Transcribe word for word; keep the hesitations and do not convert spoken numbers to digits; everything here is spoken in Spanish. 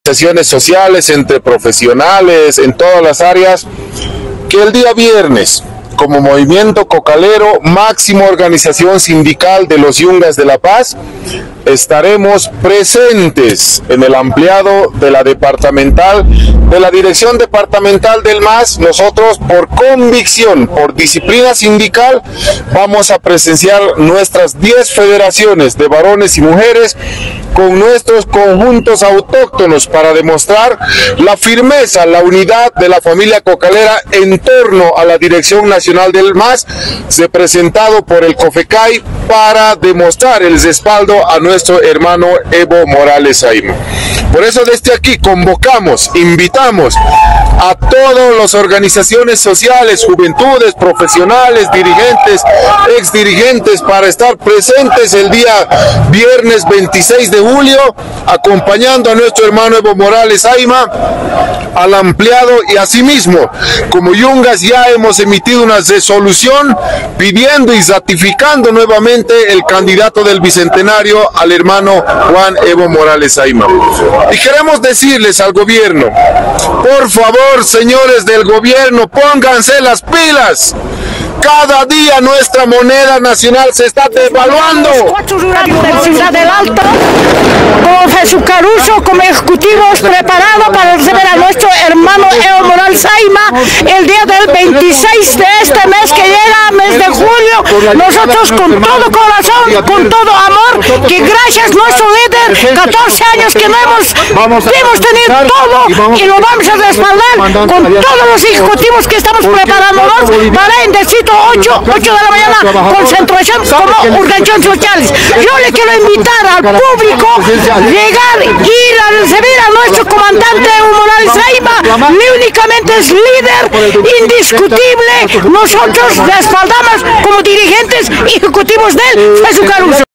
Organizaciones sociales, entre profesionales, en todas las áreas, que el día viernes, como Movimiento Cocalero, máxima organización sindical de los Yungas de La Paz, estaremos presentes en el ampliado de la departamental, de la Dirección Departamental del M A S. Nosotros, por convicción, por disciplina sindical, vamos a presenciar nuestras diez federaciones de varones y mujeres con nuestros conjuntos autóctonos para demostrar la firmeza, la unidad de la familia cocalera en torno a la Dirección Nacional del M A S, representado por el COFECAI, para demostrar el respaldo a nuestro hermano Evo Morales Ayma. Por eso desde aquí convocamos, invitamos a todas las organizaciones sociales, juventudes, profesionales, dirigentes, exdirigentes, para estar presentes el día viernes veintiséis de julio, acompañando a nuestro hermano Evo Morales Ayma al ampliado, y asimismo, como Yungas ya hemos emitido una resolución pidiendo y ratificando nuevamente el candidato del Bicentenario al hermano Juan Evo Morales Ayma. Y queremos decirles al gobierno, por favor, señores del gobierno, pónganse las pilas. Cada día nuestra moneda nacional se está devaluando. De Ciudad del Alto, como Jesús Caruso, como ejecutivos preparados para recibir a nuestro hermano Evo Morales Ayma el día del veintiséis de este mes que llega, mes de julio. Nosotros con todo corazón, con todo amor, que gracias a nuestro líder, catorce años que no hemos, hemos tenido todo, y lo vamos a respaldar con todos los ejecutivos que estamos preparándonos para en distrito ocho, ocho de la mañana, concentración como organizaciones sociales. Yo le quiero invitar al público llegar, ir a recibir a nuestro comandante Evo Morales Ayma. Ni únicamente es líder indiscutible, nosotros respaldamos como dirigentes ejecutivos de él, Jesús Caruso.